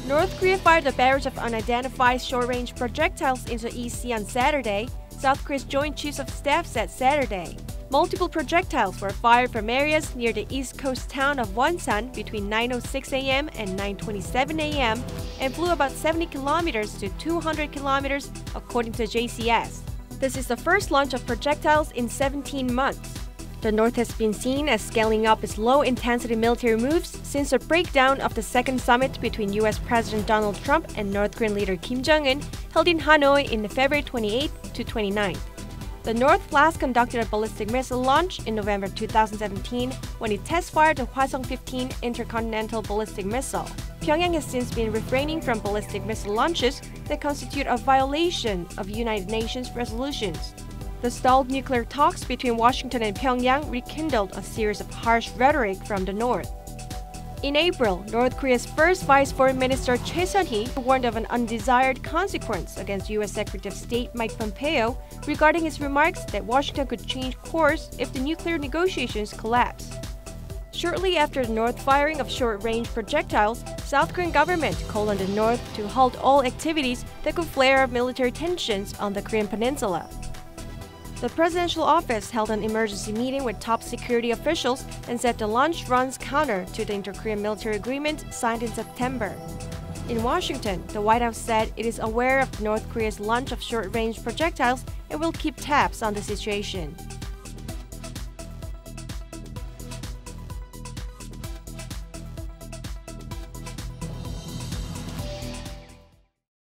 North Korea fired a barrage of unidentified short-range projectiles into East Sea on Saturday, South Korea's Joint Chiefs of Staff said Saturday. Multiple projectiles were fired from areas near the east coast town of Wonsan between 9:06 a.m. and 9:27 a.m. and flew about 70 kilometers to 200 kilometers, according to JCS. This is the first launch of projectiles in 17 months. The North has been seen as scaling up its low-intensity military moves since the breakdown of the second summit between U.S. President Donald Trump and North Korean leader Kim Jong-un held in Hanoi in February 28 to 29. The North last conducted a ballistic missile launch in November 2017 when it test-fired the Hwasong-15 intercontinental ballistic missile. Pyongyang has since been refraining from ballistic missile launches that constitute a violation of United Nations resolutions. The stalled nuclear talks between Washington and Pyongyang rekindled a series of harsh rhetoric from the North. In April, North Korea's first Vice Foreign Minister Choi Sun-hee warned of an undesired consequence against U.S. Secretary of State Mike Pompeo regarding his remarks that Washington could change course if the nuclear negotiations collapse. Shortly after the North firing of short-range projectiles, South Korean government called on the North to halt all activities that could flare up military tensions on the Korean peninsula. The presidential office held an emergency meeting with top security officials and said the launch runs counter to the inter-Korean military agreement signed in September. In Washington, the White House said it is aware of North Korea's launch of short-range projectiles and will keep tabs on the situation.